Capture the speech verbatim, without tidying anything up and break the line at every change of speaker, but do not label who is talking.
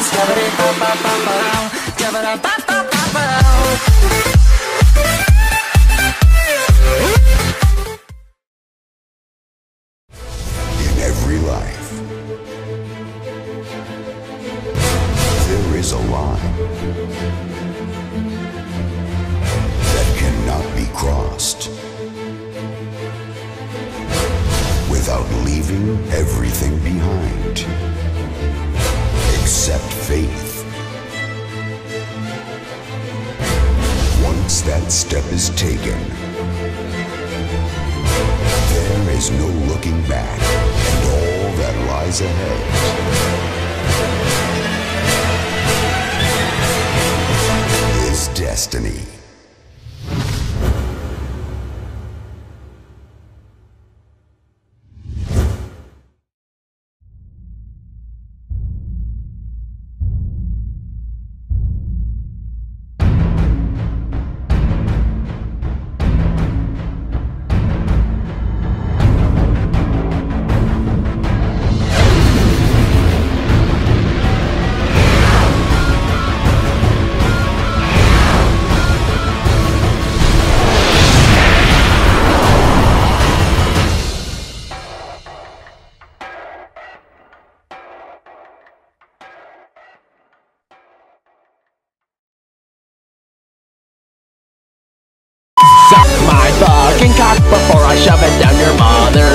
In every life, there is a line that cannot be crossed without leaving everything behind, except faith. Once that step is taken, there is no looking back, and all that lies ahead is destiny.
Suck my fucking cock before I shove it down your mother.